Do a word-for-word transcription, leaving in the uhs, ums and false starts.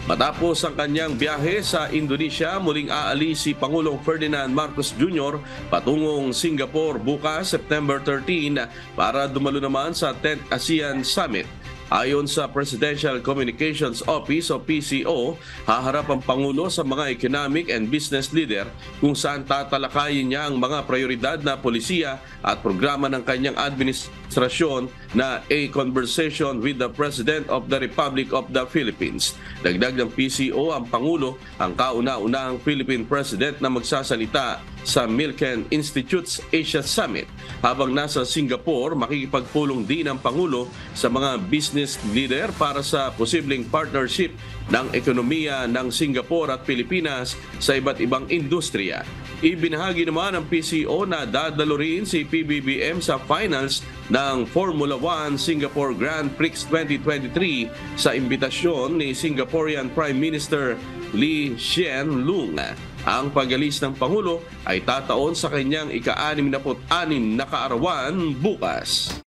Matapos ang kanyang biyahe sa Indonesia, muling aalis si Pangulong Ferdinand Marcos Junior patungong Singapore bukas September thirteenth para dumalo naman sa tenth ASEAN Summit. Ayon sa Presidential Communications Office o P C O, haharap ang Pangulo sa mga economic and business leader kung saan tatalakayin niya ang mga prioridad na polisiya at programa ng kanyang administrasyon na A Conversation with the President of the Republic of the Philippines. Dagdag ng P C O, ang Pangulo ang kauna-unahang Philippine President na magsasalita sa Milken Institute's Asia Summit. Habang nasa Singapore, makikipagpulong din ang Pangulo sa mga business leader para sa posibleng partnership ng ekonomiya ng Singapore at Pilipinas sa iba't ibang industriya. Ibinahagi naman ng P C O na dadalo rin si P B B M sa finals ng Formula one Singapore Grand Prix twenty twenty-three sa imbitasyon ni Singaporean Prime Minister Lee Hsien Loong. Ang pag-alis ng Pangulo ay tataon sa kanyang ika-anim na anim na kaarawan bukas.